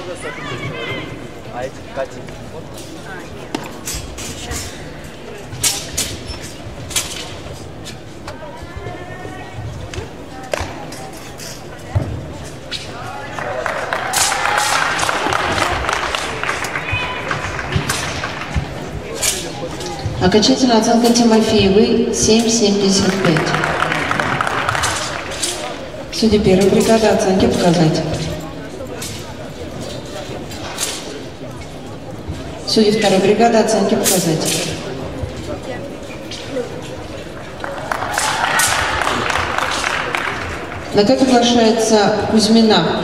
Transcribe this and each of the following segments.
А эти Катя. Окончательная оценка Тимофеевой 7,75. Судьи первой бригады оценки показать. Судьи второй бригады оценки показать. На как приглашается Кузьмина.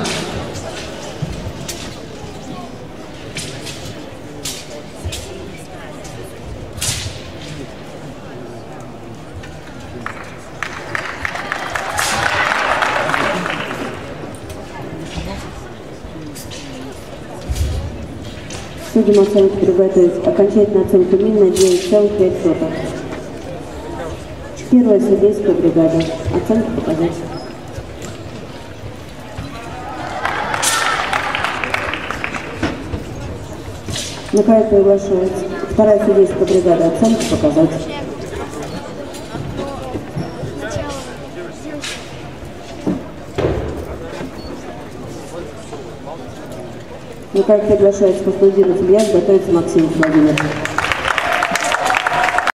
Судьям оценки приготовить. Окончательная оценка Мина 9,5. Первая судейская бригада. Оценки показать. На кайт приглашается вторая судейская бригада. Оценки показать. На кайт приглашается Костудинов Илья, готовится Максим Владимирович.